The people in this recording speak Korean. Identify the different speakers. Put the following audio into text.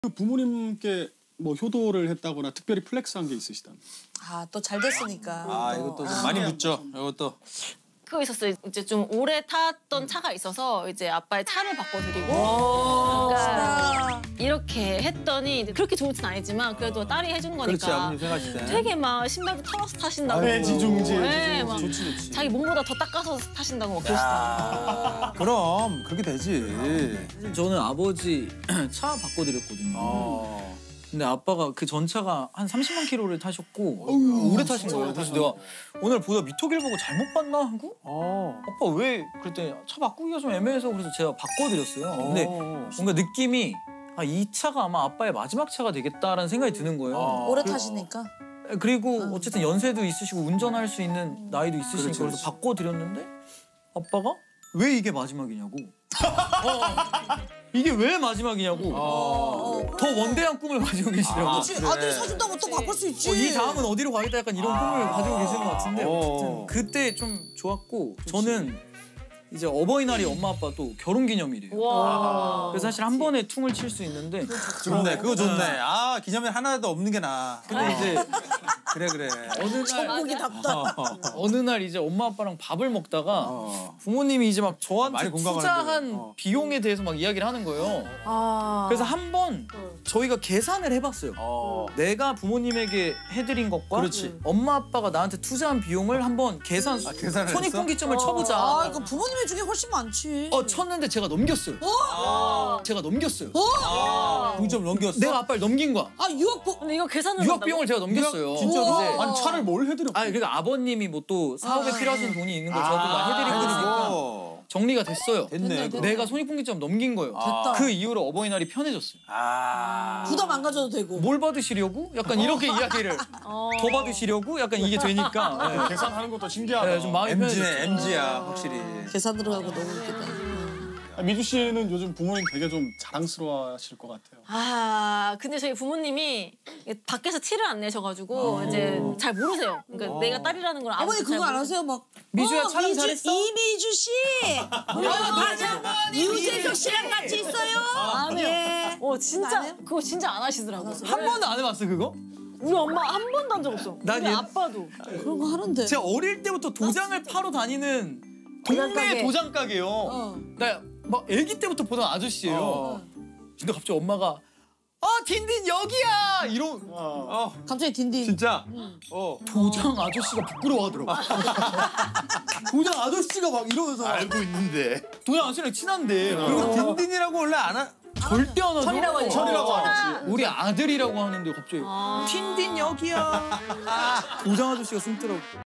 Speaker 1: 그 부모님께 뭐 효도를 했다거나 특별히 플렉스한 게 있으시다면?
Speaker 2: 아, 또 잘 됐으니까.
Speaker 3: 아, 이것도 좀 많이 묻죠. 이것도.
Speaker 4: 그거 있었어요. 이제 좀 오래 탔던 차가 있어서 이제 아빠의 차를 바꿔드리고 그러니까 이렇게 했더니 그렇게 좋진 아니지만 그래도 딸이 해준 거니까
Speaker 3: 그렇지, 아버님 생각하실 때.
Speaker 4: 되게 막 신발도 털어서 타신다고
Speaker 1: 애지중지,
Speaker 4: 네, 막
Speaker 1: 좋지, 좋지.
Speaker 4: 자기 몸보다 더 닦아서 타신다고 막 그러시더라고요.
Speaker 3: 그럼 그렇게 되지.
Speaker 5: 사실 저는 아버지 차 바꿔드렸거든요. 근데 아빠가 그 전차가 한 30만 킬로를 타셨고 오래 타신 거예요. 그래서 내가 오늘 보다 미터기를 보고 잘못 봤나 하고 아빠 왜 그랬더니 차 바꾸기가 좀 애매해서 그래서 제가 바꿔드렸어요. 근데 뭔가 느낌이 아, 이 차가 아마 아빠의 마지막 차가 되겠다라는 생각이 드는 거예요.
Speaker 2: 오래 타시니까.
Speaker 5: 그리고 어쨌든 연세도 있으시고 운전할 수 있는 나이도 있으시니까
Speaker 3: 그렇지,
Speaker 5: 그래서 바꿔드렸는데 아빠가 왜 이게 마지막이냐고. 이게 왜 마지막이냐고. 더 원대한 꿈을 가지고 계시더라고요.
Speaker 2: 그치, 아들이 사준다고 또 바꿀 수 있지.
Speaker 5: 이 다음은 어디로 가겠다 약간 이런 꿈을 가지고 계시는 것 같은데 어쨌든 그때 좀 좋았고 저는 이제 어버이날이 엄마 아빠 또 결혼기념일이에요. 그래서 사실 한 번에 퉁을 칠 수 있는데
Speaker 3: 좋네, 그거 좋네. 아, 기념일 하나도 없는 게 나아.
Speaker 5: 근데 이제
Speaker 3: 그래.
Speaker 2: 전국이 답다.
Speaker 5: 어느 날 이제 엄마 아빠랑 밥을 먹다가 부모님이 이제 막 저한테
Speaker 3: 많이 공감하는데.
Speaker 5: 투자한 비용에 대해서 막 이야기를 하는 거예요.
Speaker 2: 아.
Speaker 5: 그래서 한 번 저희가 계산을 해봤어요. 내가 부모님에게 해드린 것과
Speaker 3: 그렇지.
Speaker 5: 엄마 아빠가 나한테 투자한 비용을 한번
Speaker 3: 계산을
Speaker 5: 손익분기점을 쳐보자.
Speaker 2: 아, 이거 부모님의 중에 훨씬 많지.
Speaker 5: 쳤는데 제가 넘겼어요. 제가 넘겼어요.
Speaker 3: 동점 넘겼어?
Speaker 5: 내가 아빠를 넘긴 거야.
Speaker 2: 아, 유학부.
Speaker 4: 근데 이거 계산을
Speaker 5: 유학 비용을 제가 넘겼어요.
Speaker 3: 진짜로?
Speaker 5: 이제
Speaker 1: 아니 차를 뭘 해드렸고?
Speaker 5: 아니 그러니까 아버님이 뭐 또 사업에 필요하신 돈이 있는 걸 저도 막 해드리고 그러니까 정리가 됐어요.
Speaker 3: 됐네.
Speaker 5: 내가 손익분기점 넘긴 거예요.
Speaker 2: 됐다.
Speaker 5: 그 이후로 어버이날이 편해졌어요.
Speaker 2: 부담 안 가져도 되고.
Speaker 5: 뭘 받으시려고? 약간 이렇게 이야기를 더 받으시려고? 약간 이게 되니까
Speaker 1: 계산하는 것도 신기하다.
Speaker 5: 네, 좀 마음이
Speaker 3: MG네,
Speaker 5: 편해졌죠.
Speaker 3: MG야, 확실히.
Speaker 2: 계산 들어가고 너무 웃기다.
Speaker 1: 미주 씨는 요즘 부모님 되게 좀 자랑스러워하실 것 같아요.
Speaker 4: 아 근데 저희 부모님이 밖에서 티를 안 내셔가지고 이제 잘 모르세요. 그러니까 내가 딸이라는 걸
Speaker 2: 어머니 그거 안 하세요? 막
Speaker 5: 미주야 촬영 잘했어?
Speaker 2: 이미주 씨. 맞아. 유재석 씨랑 같이 있어요.
Speaker 4: 안 해요.
Speaker 2: 예.
Speaker 4: 어
Speaker 2: 안
Speaker 4: 진짜
Speaker 2: 해요?
Speaker 4: 그거 진짜 안 하시더라고요.
Speaker 5: 한 번도 안 해봤어 그거?
Speaker 4: 우리 엄마 한 번도 한 적 없어.
Speaker 5: 난
Speaker 4: 우리
Speaker 5: 얘-
Speaker 4: 아빠도.
Speaker 2: 그런 거 하는데.
Speaker 5: 제가 어릴 때부터 도장을 파러 다니는 동네
Speaker 2: 가게.
Speaker 5: 도장 가게요. 나 막 아기 때부터 보던 아저씨예요. 근데 갑자기 엄마가 딘딘 여기야!
Speaker 2: 갑자기 딘딘.
Speaker 3: 진짜?
Speaker 5: 도장 아저씨가 부끄러워하더라고. 도장 아저씨가 막 이러면서
Speaker 3: 알고 있는데.
Speaker 5: 도장 아저씨랑 친한데
Speaker 3: 그리고 딘딘이라고 원래 안 하...
Speaker 5: 절대 안 하죠.
Speaker 4: 철이라고 하지.
Speaker 1: 철이라고 하지.
Speaker 5: 우리 아들이라고 하는데 갑자기 딘딘 여기야. 도장 아저씨가 숨더라고.